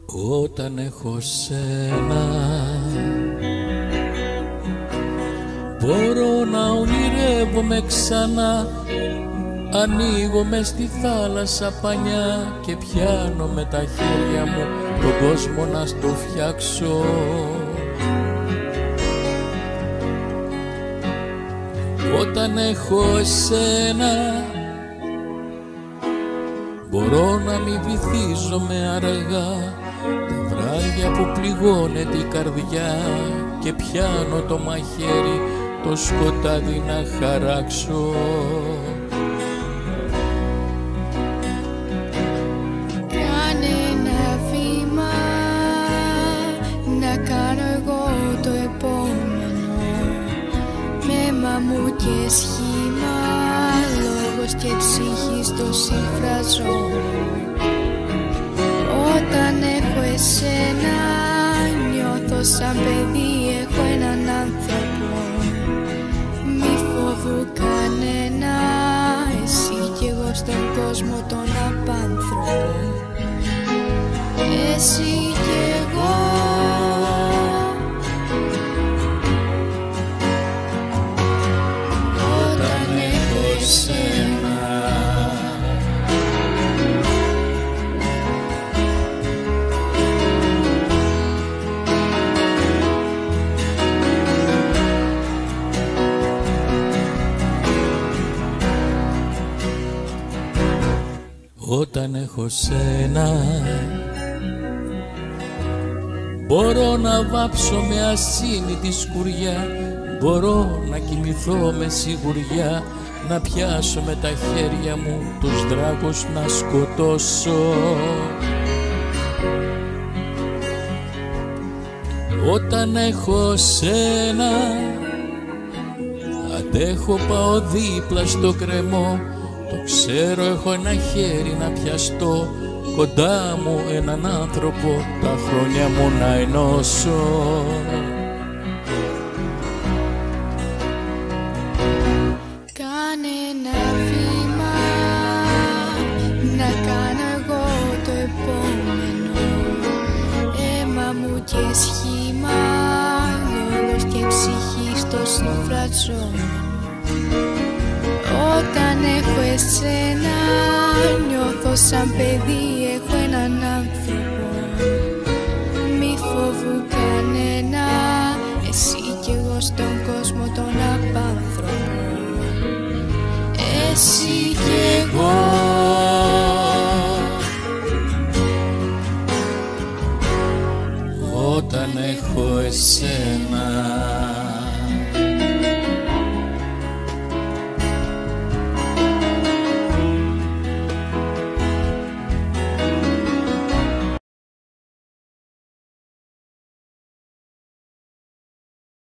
Όταν έχω σένα μπορώ να ονειρεύομαι ξανά. Ανοίγω μες στη θάλασσα πανιά και πιάνω με τα χέρια μου τον κόσμο να στο φτιάξω. Όταν έχω εσένα μπορώ να μην βυθίζομαι αργά τα βράδια που πληγώνεται η καρδιά και πιάνω το μαχαίρι το σκοτάδι να χαράξω. Κάνε ένα βήμα να κάνω εγώ το επόμενο, με μαμού και σχήμα, λόγος και ψυχή στο συμφραζό. Όταν έχω εσένα νιώθω σαν παιδί, έχω έναν άνθρωπο. Μη φοβού κανένα, εσύ κι εγώ στον κόσμο τον απάνθρωπο. Εσύ κι εγώ. Όταν έχω εσένα Όταν έχω σένα μπορώ να βάψω με ασύνη τη σκουριά, μπορώ να κοιμηθώ με σιγουριά, να πιάσω με τα χέρια μου τους δράκους να σκοτώσω. Όταν έχω σένα αντέχω, πάω δίπλα στο κρεμό. Το ξέρω, έχω ένα χέρι να πιαστώ, κοντά μου έναν άνθρωπο, τα χρόνια μου να ενώσω. Κάνε ένα βήμα να κάνω εγώ το επόμενο, αίμα μου και σχήμα, λόγος και ψυχή στο συμφραζόμενο. Όταν έχω εσένα νιώθω σαν παιδί, έχω έναν άνθρωπο. Μη φοβού κανένα, εσύ κι εγώ στον κόσμο τον απάνθρωπο. Εσύ κι εγώ. Όταν έχω εσένα